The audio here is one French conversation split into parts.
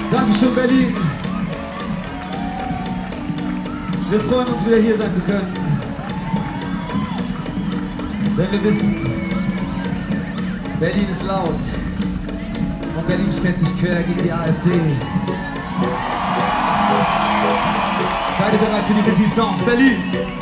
Dankeschön, Berlin. Wir freuen uns, wieder hier sein zu können. Denn wir wissen, Berlin ist laut. Und Berlin stellt sich quer gegen die AfD. Seid ihr bereit für die Resistance Berlin?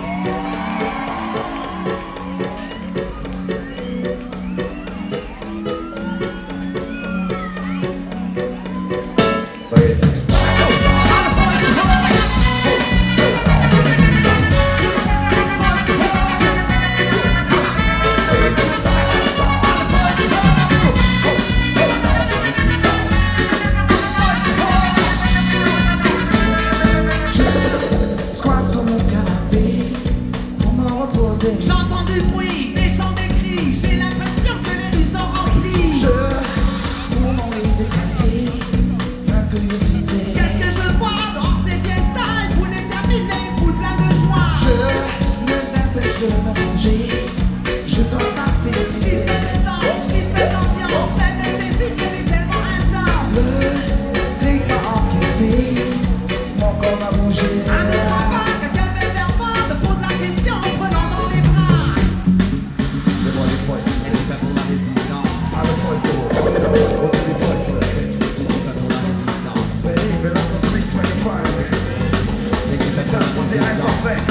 J'entends du bruit, des chants, des cris. J'ai l'impression que les rues sont remplies. Je monte les escaliers, ma curiosité. Qu'est-ce que je vois dans ces fiestas? Vous les terminez, foule plein de joie. Je ne t'empêche de me ranger. Je dois partir Je ici. kiffe cette détente, je kiffe cette ambiance. Elle nécessite, elle est tellement intense. Le rythme a encaissé, mon corps a bougé. Un, deux, trois, pas, quelqu'un vient vers moi, me pose la question en prenant dans les bras. Le roi des voices, elle est prête pour la résistance. Ah, le voice, oh, the voice. Je suis prêt pour la résistance. Baby, lass uns nichts mehr gefallen. L'équipe est prête pour la Sie einfach résistance. weg.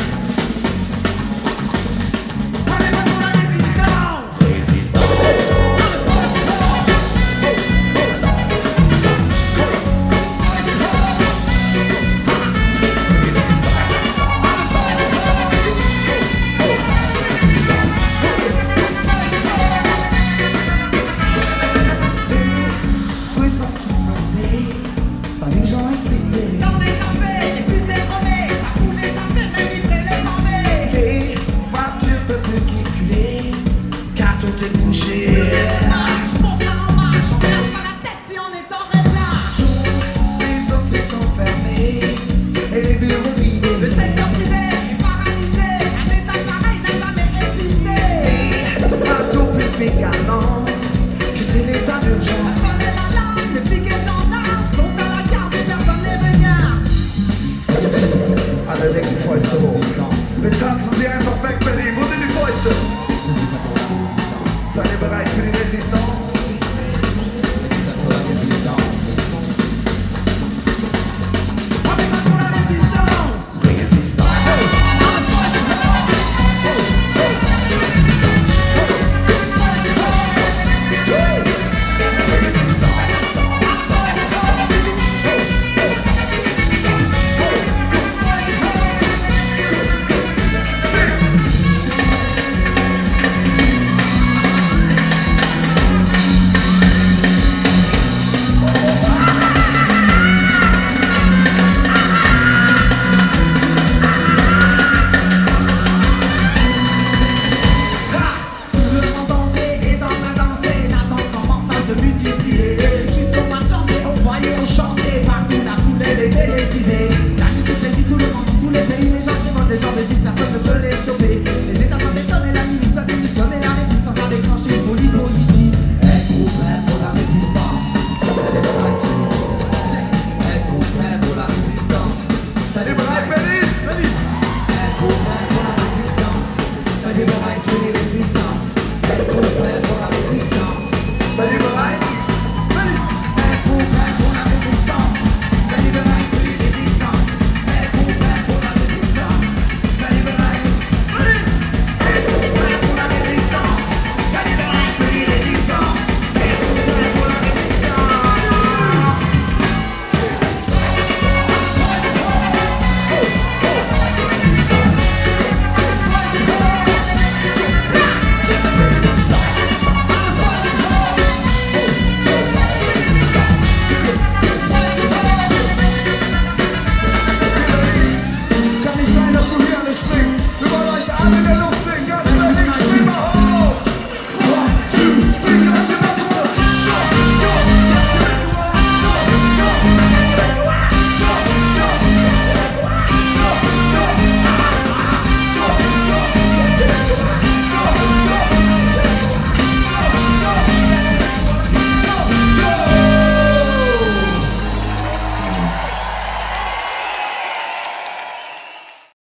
Allez, va pour la résistance. Les rues sont tous blindées par les gens excités. Dans les cafés, les bus étronnés, ça bouge et ça fait même vibrer les pavés. Les voitures peuvent plus calculer, car tout est bouché. Marche, pour ça en marche, on se casse pas la tête si on est en retard. Tous les offices sont fermés et les bureaux Le vidés. secteur privé est paralysé, un état pareil n'a jamais existé. Et partout public annonce que c'est l'état La d'urgence. sonne est l'alarme, les flics et gendarmes sont à la garde et personne les regarde. Alle denken Fäuste hoch. Wir tanzen sie einfach weg, Berlin. Wo sind die Fäuste? Je suis prêt pour la résistance. Seid ihr bereit für die Resistance?